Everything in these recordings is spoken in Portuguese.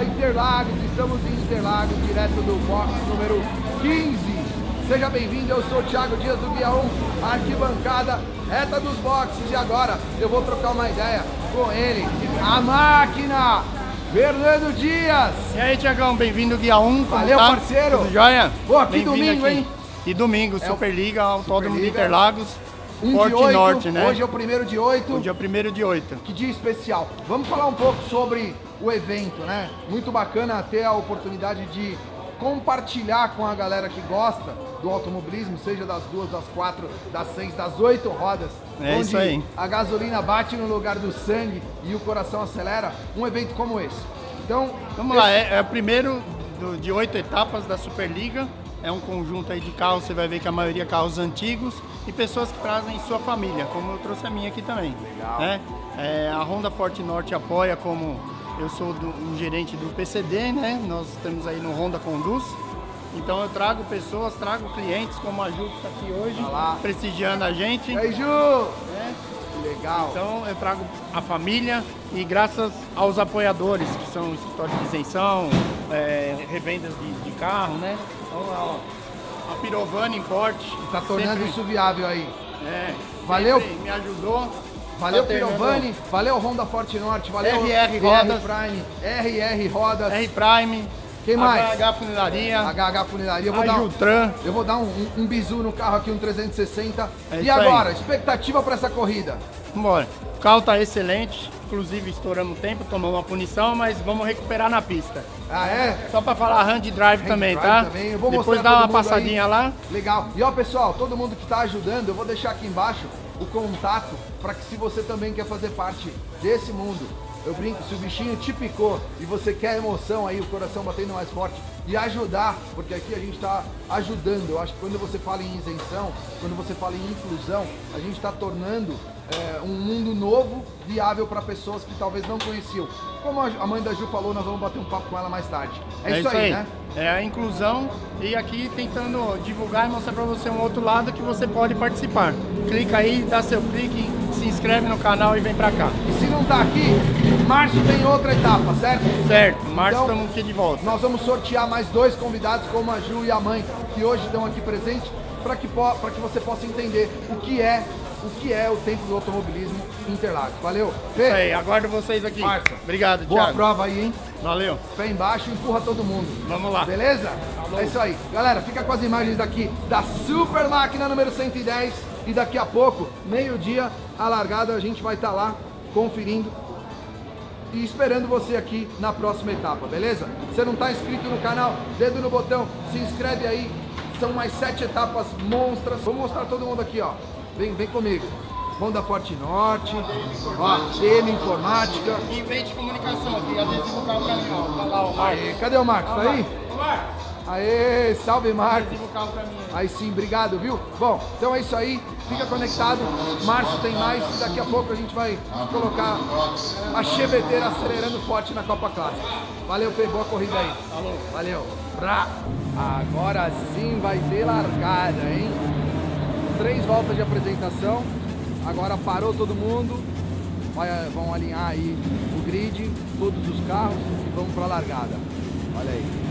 Interlagos, estamos em Interlagos, direto do box número 15. Seja bem-vindo, eu sou o Thiago Dias do Guia 1, arquibancada, reta dos boxes. E agora eu vou trocar uma ideia com ele, a máquina, Fernando Dias. E aí, Thiagão, bem-vindo ao Guia 1. Valeu, tá? parceiro. Tudo jóia? Pô, que domingo, hein? E domingo, Superliga, Autódromo de Interlagos, Forte 8, Norte, né? Hoje é o 1º de 8. Hoje é o 1º de 8. Que dia especial. Vamos falar um pouco sobre o evento, né? Muito bacana ter a oportunidade de compartilhar com a galera que gosta do automobilismo, seja das 2, das 4, das 6, das 8 rodas. É onde isso aí. A gasolina bate no lugar do sangue e o coração acelera. Um evento como esse. Então, vamos lá, é o primeiro de 8 etapas da Superliga. É um conjunto aí de carros, você vai ver que a maioria é carros antigos e pessoas que trazem sua família, como eu trouxe a minha aqui também. Legal. Né? A Honda Forte Norte apoia, como eu sou um gerente do PCD, né? Nós temos aí no Honda Conduz. Então eu trago pessoas, trago clientes, como a Ju que está aqui hoje, prestigiando a gente. E aí, Ju! Né? Legal. Então eu trago a família e graças aos apoiadores, que são o escritório de isenção, revendas de carro, né? Então, a Pirovani Importe. Tá tornando isso viável aí. Valeu. Me ajudou. Valeu, Pirovani. Valeu, Honda Forte Norte. Valeu, RR Rodas. RR Rodas. R Prime. Quem mais? HH Funilaria. HH Funilaria. Eu vou dar um bizu no carro aqui, um 360. E agora, expectativa para essa corrida? Vambora. O carro tá excelente. Inclusive estouramos tempo, tomamos uma punição, mas vamos recuperar na pista. Ah, é? Só para falar hand drive também, tá? Também. Eu vou depois mostrar dá uma passadinha aí. Lá. Legal. E ó, pessoal, todo mundo que tá ajudando, eu vou deixar aqui embaixo o contato para que, se você também quer fazer parte desse mundo, eu brinco, se o bichinho te picou e você quer emoção aí, o coração batendo mais forte e ajudar, porque aqui a gente está ajudando. Eu acho que quando você fala em isenção, quando você fala em inclusão, a gente está tornando um mundo novo viável para pessoas que talvez não conheciam. Como a mãe da Ju falou, nós vamos bater um papo com ela mais tarde. É isso aí, né? É a inclusão e aqui tentando divulgar e mostrar para você um outro lado que você pode participar. Clica aí, dá seu clique, se inscreve no canal e vem para cá. E se não tá aqui, março tem outra etapa, certo? Certo, março então, estamos aqui de volta. Nós vamos sortear mais 2 convidados, como a Ju e a mãe, que hoje estão aqui presentes, para que você possa entender o que é o tempo do automobilismo em Interlagos. Valeu? Fê? Isso aí, aguardo vocês aqui. Marça. Obrigado, Boa Thiago. prova aí, hein? Valeu. Pé embaixo, empurra todo mundo. Vamos lá. Beleza? Falou. É isso aí. Galera, fica com as imagens aqui da Super Máquina número 110 e daqui a pouco, meio-dia, a largada, a gente vai estar lá conferindo e esperando você aqui na próxima etapa, beleza? Você não está inscrito no canal? Dedo no botão, se inscreve aí. São mais 7 etapas monstras. Vou mostrar todo mundo aqui, ó. Vem comigo. Honda Forte Norte, ó, TM Informática. Invente comunicação aqui, adesivo o carro pra mim, ó. Tá lá o Marcos. Cadê o Marcos? Tá aí? Aê, salve Marcos. Adesivo o carro pra mim. Aí sim, obrigado, viu? Bom, então é isso aí. Fica conectado. Março tem mais e daqui a pouco a gente vai colocar a cheveteira acelerando forte na Copa Clássica. Valeu, Fê, boa corrida aí. Falou. Valeu. Agora sim vai ter largada, hein? 3 voltas de apresentação. Agora parou todo mundo. Vão alinhar aí o grid, todos os carros e vamos para a largada. Olha aí.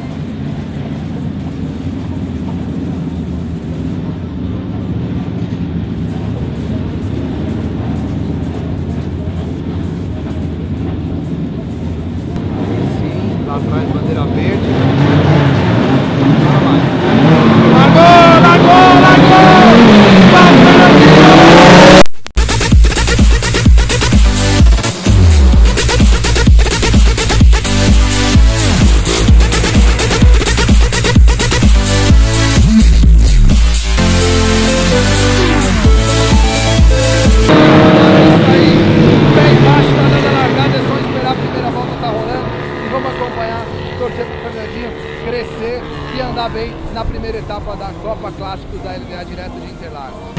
Sim, lá atrás bandeira verde. Crescer e andar bem na primeira etapa da Copa Clássicos da LDA direto de Interlagos.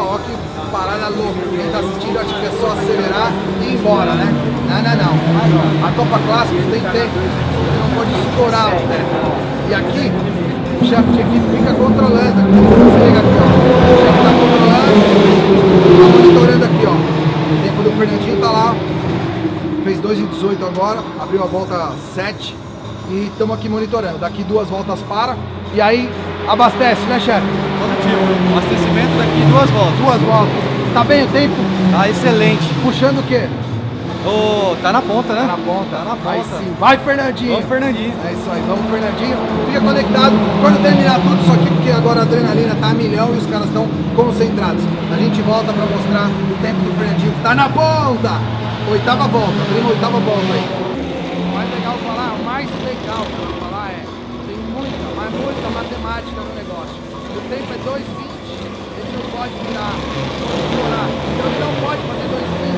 ó que parada louca. Quem tá assistindo acha que é só acelerar e ir embora, né? Não. A Copa Clássicos tem tempo, você não pode estourar o tempo. E aqui, o chefe de equipe fica controlando. Você liga aqui, ó. O chefe tá controlando, tá monitorando aqui, ó. O tempo do Fernandinho tá lá. Fez 2:18 agora, abriu a volta 7 e estamos aqui monitorando. Daqui 2 voltas para e aí abastece, né, chefe? Positivo. Abastecimento daqui 2 voltas. 2 voltas. Tá bem o tempo? Tá excelente. Puxando o quê? Tá na ponta, né? Tá na ponta. Tá na ponta. Aí sim. Vai, Fernandinho. Vamos, Fernandinho. É isso aí, vamos, Fernandinho. Fica conectado. Quando terminar tudo isso aqui, porque agora a adrenalina tá a milhão e os caras estão concentrados. A gente volta pra mostrar o tempo do Fernandinho que tá na ponta. 8ª volta, abrimos a 8ª volta aí. O mais legal falar é, tem muita matemática no negócio. O tempo é 2:20, ele não pode virar, explorar. Então ele não pode fazer 2:15.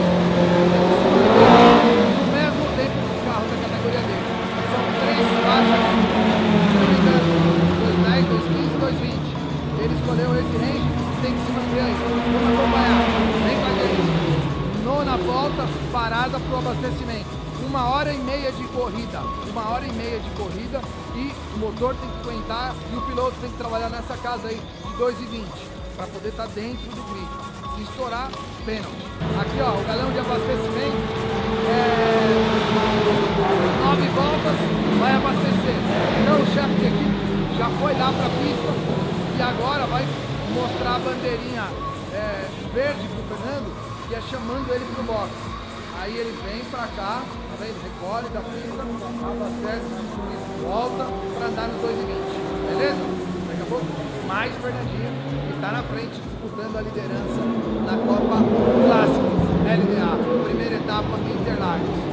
No mesmo tempo dos carros da categoria dele. São 3 faixas, se não me engano, 2:10, 2:15, 2:20. Ele escolheu esse range, tem que se manter aí. Vamos acompanhar, vem com a gente. 9ª volta, parada para o abastecimento. 1h30 de corrida. 1h30 de corrida e o motor tem que aguentar e o piloto tem que trabalhar nessa casa aí de 2:20 para poder estar dentro do grid. Se estourar, pênalti. Aqui ó, o galão de abastecimento 9 voltas, vai abastecer. Então o chefe de equipe já foi lá para a pista e agora vai mostrar a bandeirinha verde para o Fernando, que é chamando ele pro box. Aí ele vem pra cá, tá vendo? Recolhe da pista, abastece, volta pra andar nos 2:20. Beleza? Daqui a pouco, mais Fernandinho, que tá na frente disputando a liderança na Copa Clássicos LDA, primeira etapa Interlagos.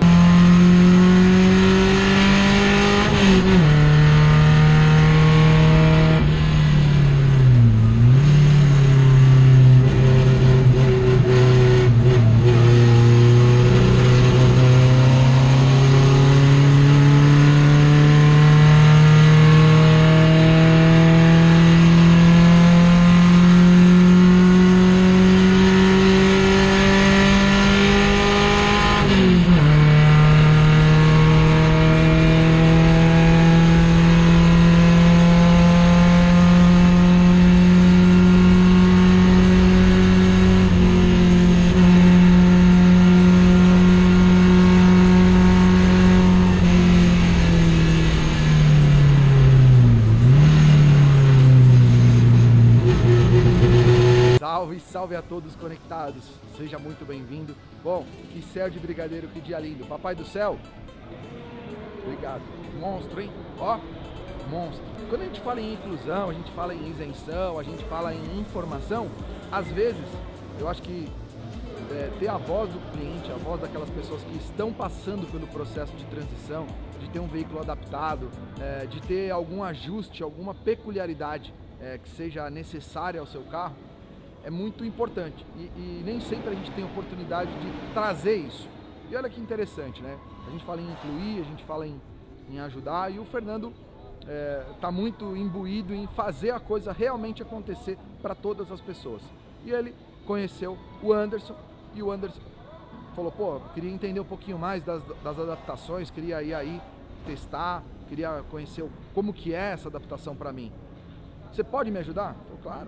Salve a todos conectados, seja muito bem-vindo. Bom, que céu de brigadeiro, que dia lindo. Papai do céu, obrigado. Monstro, hein? Ó, monstro. Quando a gente fala em inclusão, a gente fala em isenção, a gente fala em informação, às vezes, eu acho que ter a voz do cliente, a voz daquelas pessoas que estão passando pelo processo de transição, de ter um veículo adaptado, de ter algum ajuste, alguma peculiaridade que seja necessária ao seu carro, é muito importante e nem sempre a gente tem oportunidade de trazer isso. E olha que interessante, né? A gente fala em incluir, a gente fala em ajudar e o Fernando está muito imbuído em fazer a coisa realmente acontecer para todas as pessoas. E ele conheceu o Anderson e o Anderson falou, pô, queria entender um pouquinho mais das adaptações, queria ir aí testar, queria conhecer como que é essa adaptação para mim. Você pode me ajudar? Eu, claro.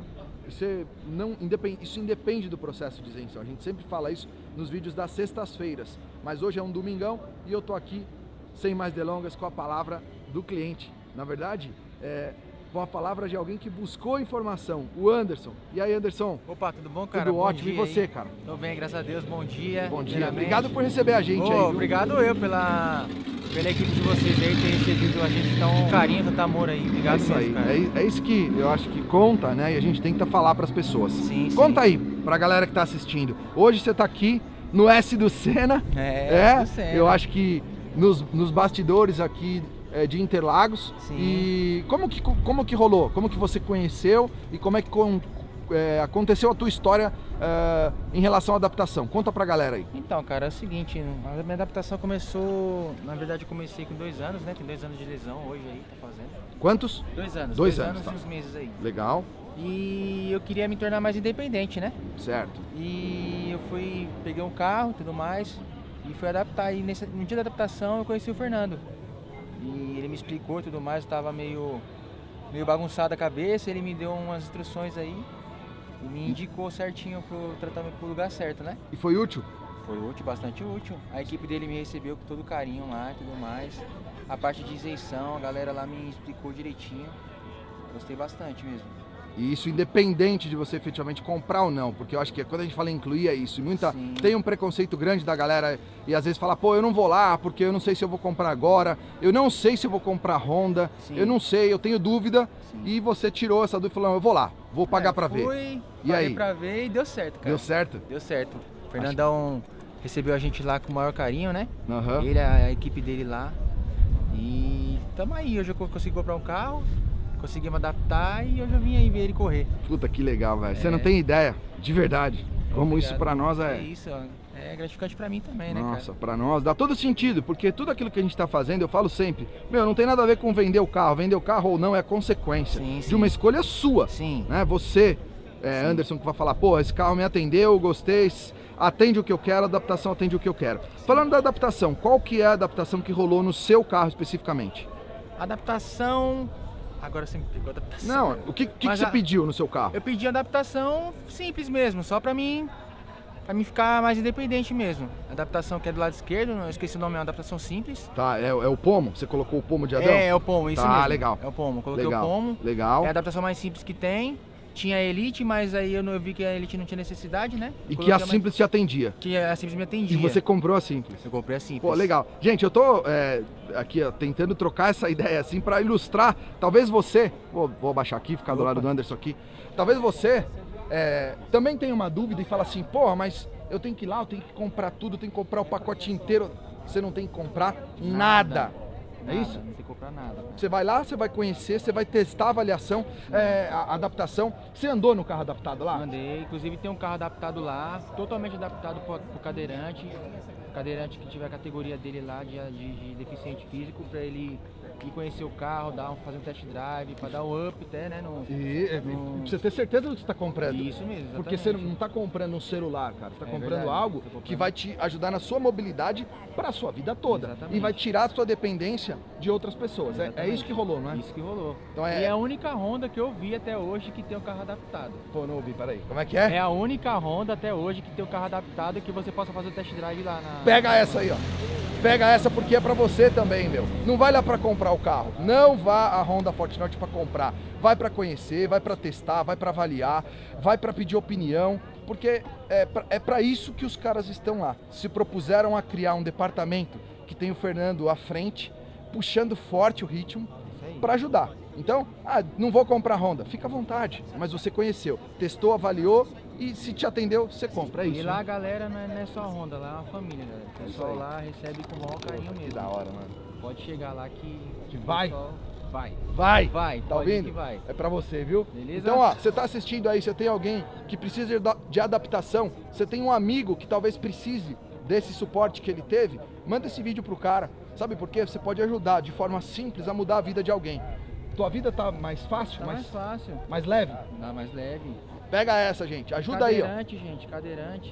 Isso independe do processo de isenção. A gente sempre fala isso nos vídeos das sextas-feiras. Mas hoje é um domingão e eu tô aqui, sem mais delongas, com a palavra do cliente. Na verdade, com a palavra de alguém que buscou informação, o Anderson. E aí, Anderson? Opa, tudo bom, cara? Tudo ótimo. E você, aí? cara? Tô bem, graças a Deus. Bom dia. Bom dia. Obrigado por receber a gente aí. Obrigado eu pela equipe de vocês aí, ter recebido a gente tão carinho, tanto amor aí. Obrigado isso mesmo, aí. Cara. É isso que eu acho que conta, né? E a gente tenta falar para as pessoas. Sim, conta aí pra galera que tá assistindo. Hoje você tá aqui no S do Senna. S do Senna. Eu acho que nos bastidores aqui de Interlagos. Sim. E como que rolou? Como que você conheceu e como é que aconteceu a tua história em relação à adaptação? Conta pra galera aí. Então, cara, é o seguinte, a minha adaptação começou, na verdade eu comecei com 2 anos, né? Tem 2 anos de lesão hoje aí, tá fazendo. Quantos? 2 anos. 2 anos, e tá. uns meses aí. Legal. E eu queria me tornar mais independente, né? Certo. E eu peguei um carro e tudo mais e fui adaptar. E no dia da adaptação eu conheci o Fernando. E ele me explicou e tudo mais, eu tava meio bagunçada a cabeça, ele me deu umas instruções aí e me indicou certinho pro tratamento, pro lugar certo, né? E foi útil? Foi útil, bastante útil. A equipe dele me recebeu com todo carinho lá e tudo mais. A parte de isenção, a galera lá me explicou direitinho. Gostei bastante mesmo. E isso independente de você efetivamente comprar ou não, porque eu acho que quando a gente fala em incluir é isso. E Sim. tem um preconceito grande da galera e às vezes fala, pô, eu não vou lá porque eu não sei se eu vou comprar agora, eu não sei se eu vou comprar Honda, Sim. eu não sei, eu tenho dúvida. Sim. E você tirou essa dúvida e falou, eu vou lá, vou pagar pra ver. Fui, E paguei aí? pra ver e deu certo, cara. Deu certo? Deu certo. O Fernandão recebeu a gente lá com o maior carinho, né? Aham. Ele, a equipe dele lá. E tamo aí, hoje eu consegui comprar um carro, consegui me adaptar e hoje eu vim aí ver ele correr. Puta, que legal, velho. Você não tem ideia, de verdade, como Obrigado. isso pra nós É isso, ó. É gratificante pra mim também, né, Nossa, cara? pra nós dá todo sentido, porque tudo aquilo que a gente tá fazendo, eu falo sempre, meu, não tem nada a ver com vender o carro ou não é consequência Sim, de sim. uma escolha sua, Sim. né? Você, Anderson, que vai falar, pô, esse carro me atendeu, gostei, atende o que eu quero, a adaptação atende o que eu quero. Falando da adaptação, qual que é a adaptação que rolou no seu carro especificamente? Adaptação... Agora você me pegou a adaptação. Não, o que você pediu no seu carro? Eu pedi adaptação simples mesmo, só pra mim ficar mais independente mesmo. Adaptação que é do lado esquerdo, eu esqueci o nome, é uma adaptação simples. Tá, é o pomo? Você colocou o pomo de Adão? É o pomo, isso mesmo. Tá, legal. É o pomo, coloquei Legal, o pomo. legal. É a adaptação mais simples que tem. Tinha a Elite, mas aí eu vi que a Elite não tinha necessidade, né? E que a Simples te atendia? Que a Simples me atendia. E você comprou a Simples? Eu comprei a Simples. Pô, legal. Gente, eu tô aqui ó, tentando trocar essa ideia assim pra ilustrar. Talvez você, vou abaixar aqui, ficar do lado do Anderson aqui. Talvez você também tenha uma dúvida e fala assim, porra, mas eu tenho que ir lá, eu tenho que comprar tudo, eu tenho que comprar o pacote inteiro. Você não tem que comprar nada. É isso? Não tem que comprar nada. Cara. Você vai lá, você vai conhecer, você vai testar a avaliação, a adaptação. Você andou no carro adaptado lá? Andei, inclusive tem um carro adaptado lá, totalmente adaptado pro cadeirante. Cadeirante que tiver a categoria dele lá de deficiente físico, para ele ir conhecer o carro, fazer um test drive, para dar o up até, né? Pra você ter certeza do que você está comprando. Isso mesmo, exatamente. Porque você não está comprando um celular, cara. Você está comprando verdade, algo que vai te ajudar na sua mobilidade para a sua vida toda. Exatamente. E vai tirar a sua dependência de outras pessoas. É isso que rolou, não é? Isso que rolou. Então E é a única Honda que eu vi até hoje que tem o carro adaptado. Pô, não ouvi, peraí. Como é que é? É a única Honda até hoje que tem o carro adaptado e que você possa fazer o test drive lá na... Pega essa aí, ó. Pega essa porque é pra você também, meu. Não vai lá pra comprar o carro. Não vá à Honda Fortnite pra comprar. Vai pra conhecer, vai pra testar, vai pra avaliar, vai pra pedir opinião, porque é pra isso que os caras estão lá. Se propuseram a criar um departamento que tem o Fernando à frente, puxando forte o ritmo pra ajudar. Então, não vou comprar Honda. Fica à vontade, mas você conheceu, testou, avaliou e se te atendeu, você compra, é isso. E lá a galera não é só a Honda, lá é uma família, galera. O pessoal lá recebe com o maior carinho mesmo. Da hora, mano. Pode chegar lá que vai? Vai. Vai, tá pode ir ouvindo? que vai. É pra você, viu? Beleza? Então, ó, você tá assistindo aí, você tem alguém que precisa de adaptação, você tem um amigo que talvez precise desse suporte que ele teve, manda esse vídeo pro cara. Sabe por quê? Você pode ajudar de forma simples a mudar a vida de alguém. Tua vida tá mais fácil? Tá mais fácil. Mais leve? Tá mais leve. Pega essa, gente. Ajuda aí, ó. Cadeirante, gente, cadeirante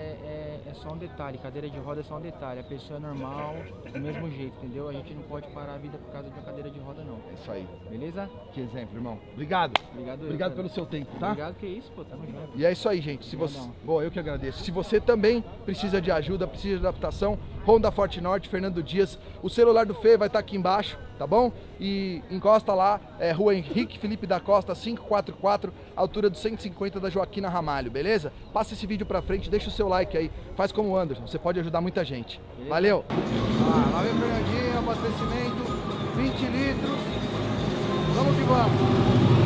é só um detalhe. Cadeira de roda é só um detalhe. A pessoa é normal, do mesmo jeito, entendeu? A gente não pode parar a vida por causa de uma cadeira de roda, não. É isso aí. Beleza? Que exemplo, irmão. Obrigado. Obrigado pelo seu tempo, tá? Obrigado, que isso, pô. Tamo junto. E é isso aí, gente. Se você... Bom, eu que agradeço. Se você também precisa de ajuda, precisa de adaptação, Honda Fortnorte, Fernando Dias. O celular do Fê vai estar aqui embaixo, tá bom? E encosta lá, Rua Henrique Felipe da Costa, 544, altura dos 150 da Joaquina Ramalho, beleza? Passa esse vídeo pra frente, deixa o seu like aí, faz como o Anderson, você pode ajudar muita gente. Beleza? Valeu! Lá vem o Fernandinho, abastecimento, 20 litros, vamos que vamos!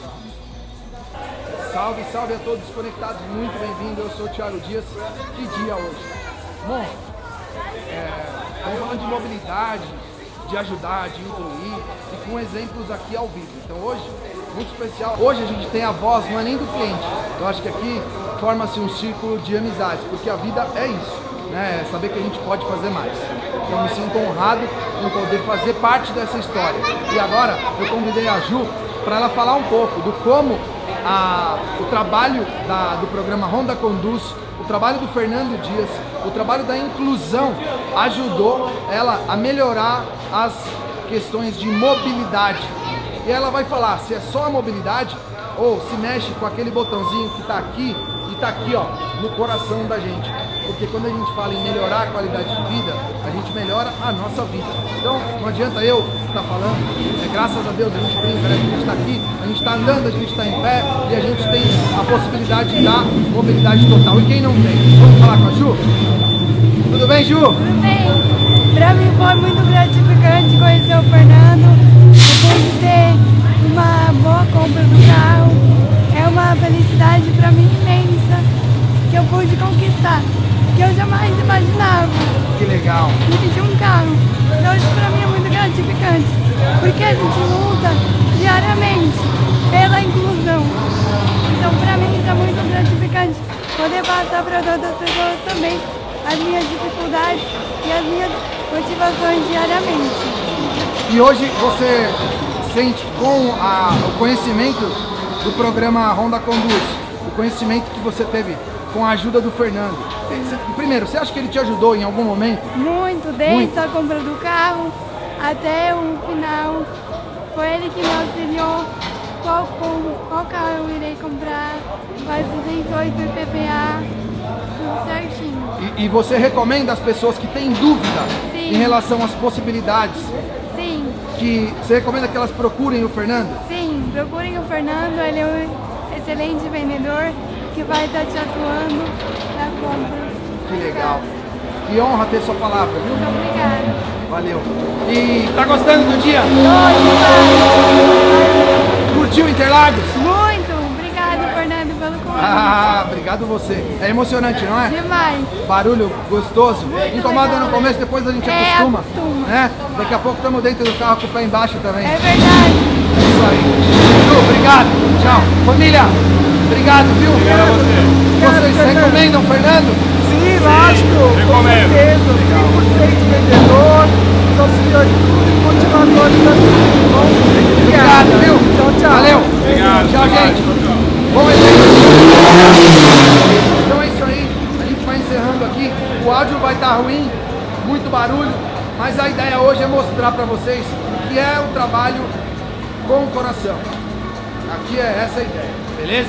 Salve, salve a todos conectados, muito bem-vindo. Eu sou o Thiago Dias. Que dia hoje? Bom, estamos falando de mobilidade, de ajudar, de incluir e com exemplos aqui ao vivo. Então hoje, muito especial. Hoje a gente tem a voz, não é nem do cliente. Eu acho que aqui forma-se um círculo de amizades, porque a vida é isso, né? É saber que a gente pode fazer mais. Então eu me sinto honrado em poder fazer parte dessa história. E agora eu convidei a Ju para ela falar um pouco do como o trabalho do programa Honda Conduz, o trabalho do Fernando Dias, o trabalho da inclusão ajudou ela a melhorar as questões de mobilidade. E ela vai falar se é só a mobilidade ou se mexe com aquele botãozinho que está aqui e está aqui, ó, no coração da gente. Porque quando a gente fala em melhorar a qualidade de vida, a gente melhora a nossa vida. Então, não adianta eu estar falando, graças a Deus a gente brinca, né? A gente está aqui, a gente está andando, a gente está em pé e a gente tem a possibilidade da mobilidade total. E quem não tem? Vamos falar com a Ju? Tudo bem, Ju? Tudo bem. Para mim foi muito gratificante conhecer o Fernando, depois de ter uma boa compra do carro. É uma felicidade para mim imensa que eu pude conquistar, que eu jamais imaginava. Que legal. De um carro. Então isso para mim é muito gratificante, porque a gente luta diariamente pela inclusão. Então para mim isso é muito gratificante, poder passar para outras pessoas também as minhas dificuldades e as minhas motivações diariamente. E hoje você sente com o conhecimento do programa Honda Conduz, o conhecimento que você teve com a ajuda do Fernando. Primeiro, você acha que ele te ajudou em algum momento? Muito, desde a compra do carro até o final. Foi ele que me auxiliou qual carro eu irei comprar, quais 208 IPVA, tudo certinho. E você recomenda às pessoas que têm dúvida Sim. em relação às possibilidades? Sim. Você recomenda que elas procurem o Fernando? Sim, procurem o Fernando, ele é um excelente vendedor que vai estar te atuando na compra. Que legal. Que honra ter sua palavra, viu? Muito obrigada. Valeu. E tá gostando do dia? Curtiu Interlagos? Muito. Obrigado, Fernando, pelo convite. Obrigado você. É emocionante, não é? Demais. Barulho gostoso. Incomoda no começo, depois a gente acostuma. Acostuma. Né? Daqui a pouco estamos dentro do carro com o pé embaixo também. É verdade. É isso aí. Ju, obrigado. Tchau. Família, obrigado, viu? Obrigado a você. Vocês recomendam o Fernando? Sim, lógico, com recomendo. certeza, 100% vendedor, auxiliar de tudo e motivador também. Bom, Obrigado, viu? Tchau, tchau. Valeu. Obrigado. Tchau, gente. Bom evento. Então é isso aí. A gente vai encerrando aqui. O áudio vai estar ruim, muito barulho, mas a ideia hoje é mostrar para vocês que é o trabalho com o coração. Aqui é essa a ideia, beleza?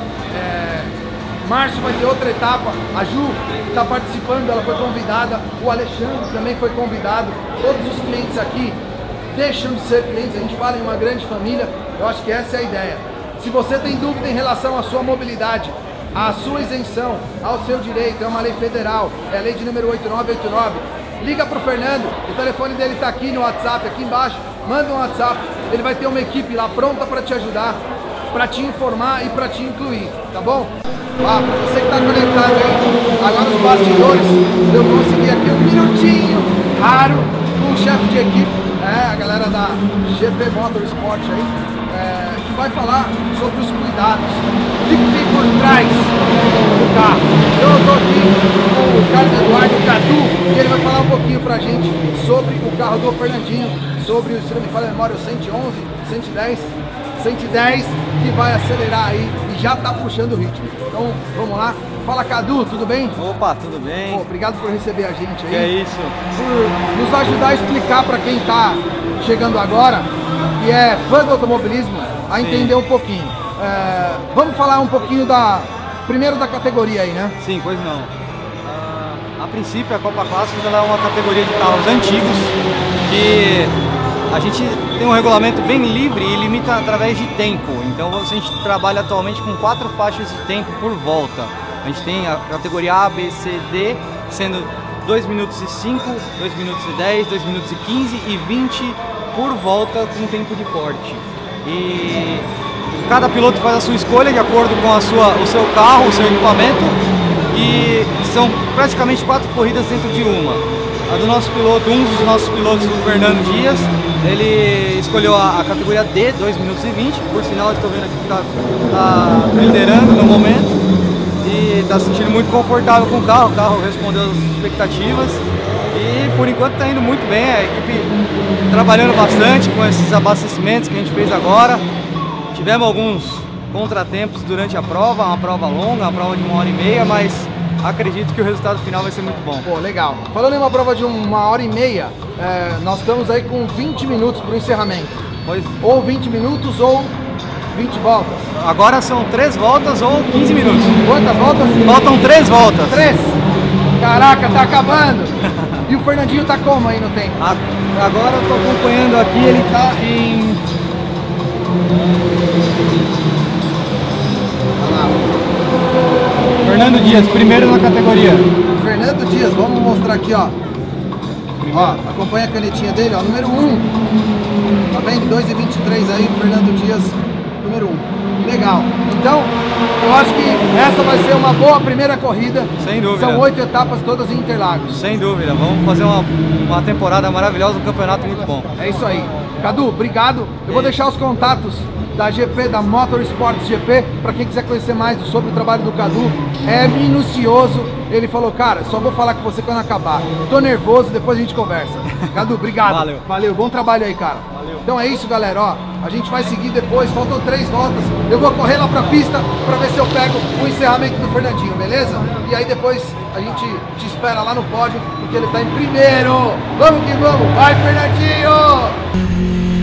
Março vai ter outra etapa. A Ju está participando, ela foi convidada. O Alexandre também foi convidado. Todos os clientes aqui deixam de ser clientes. A gente fala em uma grande família. Eu acho que essa é a ideia. Se você tem dúvida em relação à sua mobilidade, à sua isenção, ao seu direito, é uma lei federal, é a lei de número 8989. Liga para o Fernando, o telefone dele está aqui no WhatsApp, aqui embaixo. Manda um WhatsApp, ele vai ter uma equipe lá pronta para te ajudar, para te informar e para te incluir, tá bom? Para você que está conectado aí, agora nos bastidores, eu consegui aqui um minutinho raro com o chefe de equipe, a galera da GP Motorsport aí, que vai falar sobre os cuidados, o que tem por trás do carro. Eu estou aqui com o Carlos Eduardo Cadu e ele vai falar um pouquinho pra gente sobre o carro do Fernandinho, sobre o, se não me falha a memória, o 111, 110, que vai acelerar aí e já tá puxando o ritmo. Então, vamos lá. Fala, Cadu, tudo bem? Opa, tudo bem? Pô, obrigado por receber a gente aí. Que é isso? Por nos ajudar a explicar para quem tá chegando agora, que é fã do automobilismo, a Sim. entender um pouquinho. Vamos falar um pouquinho primeiro da categoria aí, né? Sim, pois não. A princípio, a Copa Clássicos ela é uma categoria de carros antigos que a gente tem um regulamento bem livre e limita através de tempo. Então a gente trabalha atualmente com 4 faixas de tempo por volta. A gente tem a categoria A, B, C, D, sendo 2 minutos e 5, 2 minutos e 10, 2 minutos e 15 e 20 por volta com tempo de corte. E cada piloto faz a sua escolha de acordo com o seu carro, o seu equipamento, e são praticamente 4 corridas dentro de uma. A do nosso piloto, um dos nossos pilotos, o Fernando Dias, ele escolheu a categoria D, 2 minutos e 20, por sinal estou vendo aqui que está liderando no momento e está se sentindo muito confortável com o carro respondeu às expectativas e por enquanto está indo muito bem, a equipe trabalhando bastante com esses abastecimentos que a gente fez agora. Tivemos alguns contratempos durante a prova, uma prova longa, uma prova de 1h30, mas acredito que o resultado final vai ser muito bom. Pô, legal. Falando em uma prova de 1h30, nós estamos aí com 20 minutos para o encerramento. Ou 20 minutos ou 20 voltas. Agora são 3 voltas ou 15 minutos. Quantas voltas? Faltam 3 voltas. 3? Caraca, tá acabando. E o Fernandinho tá como aí no tempo? Agora eu tô acompanhando aqui, ele tá em... Fernando Dias, primeiro na categoria. Fernando Dias, vamos mostrar aqui, ó. Ó, acompanha a canetinha dele, ó, número 1. Tá vendo? 2h23 aí, Fernando Dias, número 1. Legal. Então, eu acho que essa vai ser uma boa primeira corrida. Sem dúvida. São 8 etapas, todas em Interlagos. Sem dúvida. Vamos fazer uma temporada maravilhosa, um campeonato muito bom. É isso aí. Cadu, obrigado. Eu vou deixar os contatos da GP, da Motorsports GP, para quem quiser conhecer mais sobre o trabalho do Cadu. É minucioso. Ele falou, cara, só vou falar com você quando acabar. Tô nervoso, depois a gente conversa. Cadu, obrigado. Valeu. Valeu, bom trabalho aí, cara. Valeu. Então é isso, galera, ó. A gente vai seguir depois, faltam 3 voltas. Eu vou correr lá pra pista pra ver se eu pego o encerramento do Fernandinho, beleza? E aí depois a gente te espera lá no pódio, porque ele tá em primeiro. Vamos que vamos, vai, Fernandinho!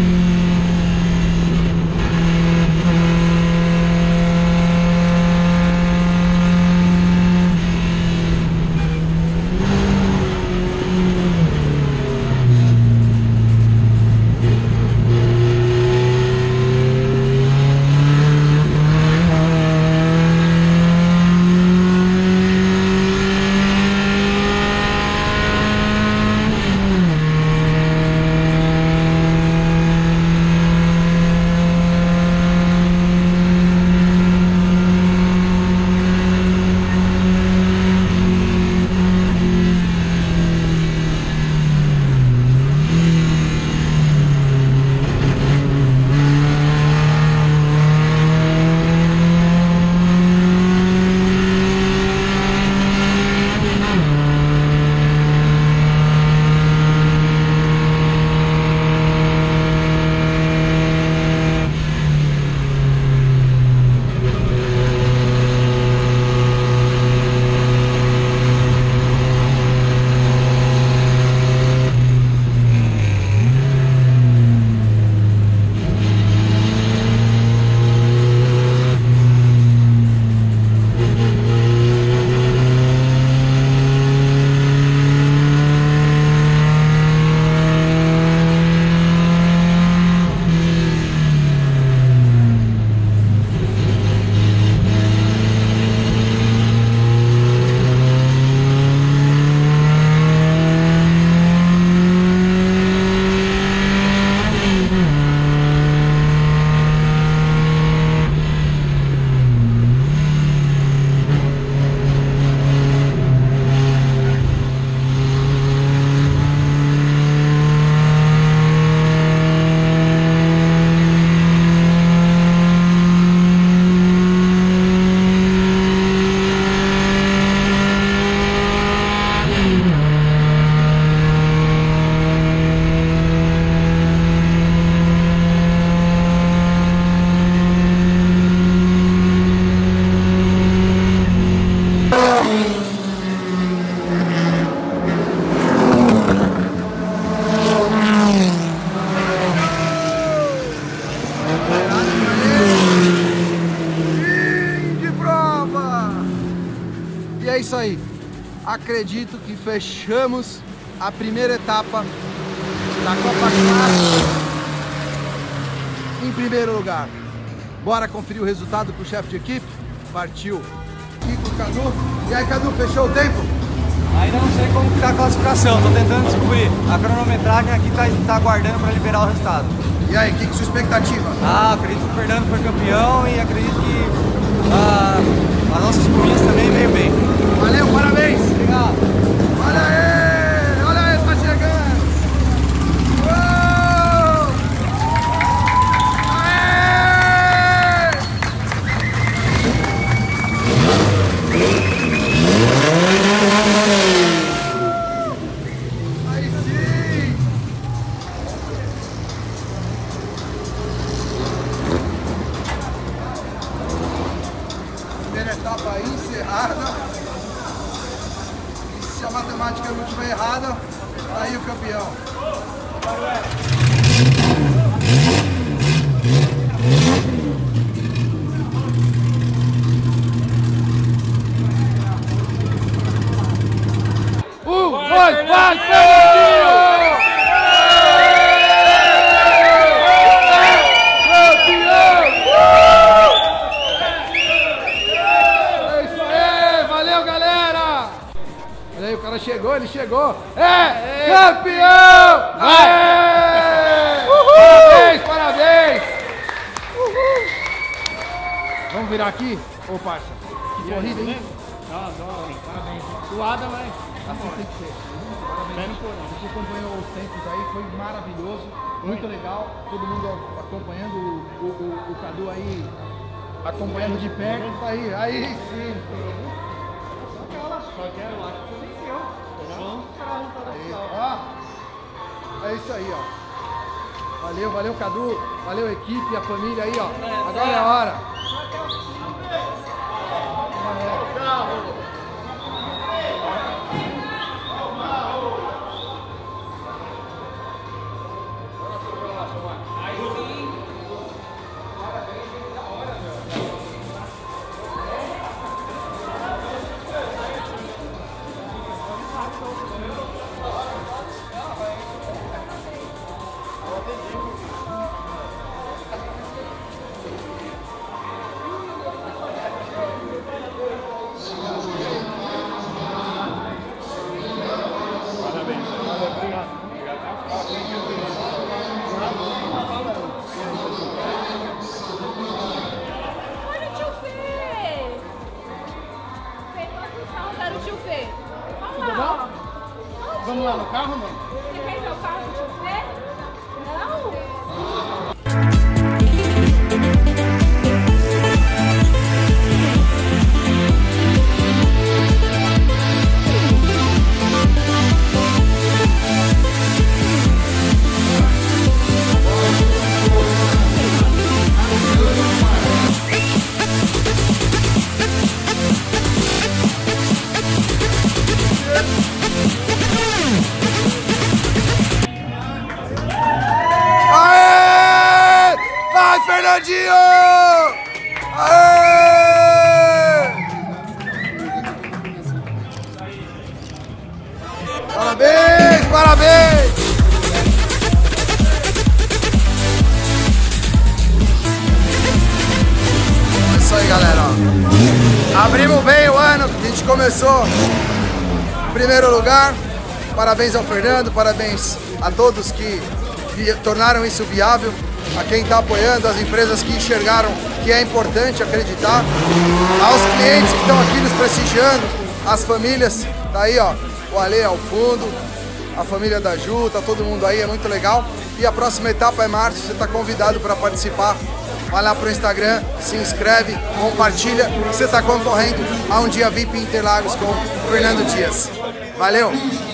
É isso aí. Acredito que fechamos a primeira etapa da Copa Clássica em primeiro lugar. Bora conferir o resultado com o chefe de equipe? Partiu. Kiko, Cadu. E aí, Cadu, fechou o tempo? Ainda não sei como que tá a classificação, tô tentando descobrir. A cronometragem aqui tá aguardando para liberar o resultado. E aí, que sua expectativa? Acredito que o Fernando foi campeão e acredito que as nossas espuminhas também veio bem. Valeu, parabéns! Obrigado! Olha aí, tá chegando! Uou! Aê! Aí sim! Primeira etapa aí encerrada. Se a matemática não estiver errada, tá aí o campeão. Vai, Fernandinho! Aí, o cara chegou, ele chegou. Campeão! Parabéns, parabéns! Uhul. Vamos virar aqui? Ô, parça. Que corrida, hein? Parabéns. Suada, mas Assim tem que ser. bem no porão. A gente acompanhou os tempos aí, foi maravilhoso, muito legal. Todo mundo acompanhando, o Cadu aí acompanhando de perto. Aí sim. Só quero, acho que você venceu. É isso aí, ó. Valeu, Cadu. Valeu, equipe, a família aí, ó. Agora é a hora. Vamos lá no carro, não? Você quer ir ao carro do tio Fê? Não? Fernandinho! Aê! Parabéns, parabéns! É isso aí, galera. Abrimos bem o ano, a gente começou em primeiro lugar. Parabéns ao Fernando, parabéns a todos que tornaram isso viável. A quem está apoiando, as empresas que enxergaram que é importante acreditar, aos clientes que estão aqui nos prestigiando, as famílias, tá aí ó, o Ale ao fundo, a família da Ju, tá todo mundo aí, é muito legal. E a próxima etapa é março, você está convidado para participar. Vai lá pro Instagram, se inscreve, compartilha, você está concorrendo a um dia VIP em Interlagos com o Fernando Dias. Valeu!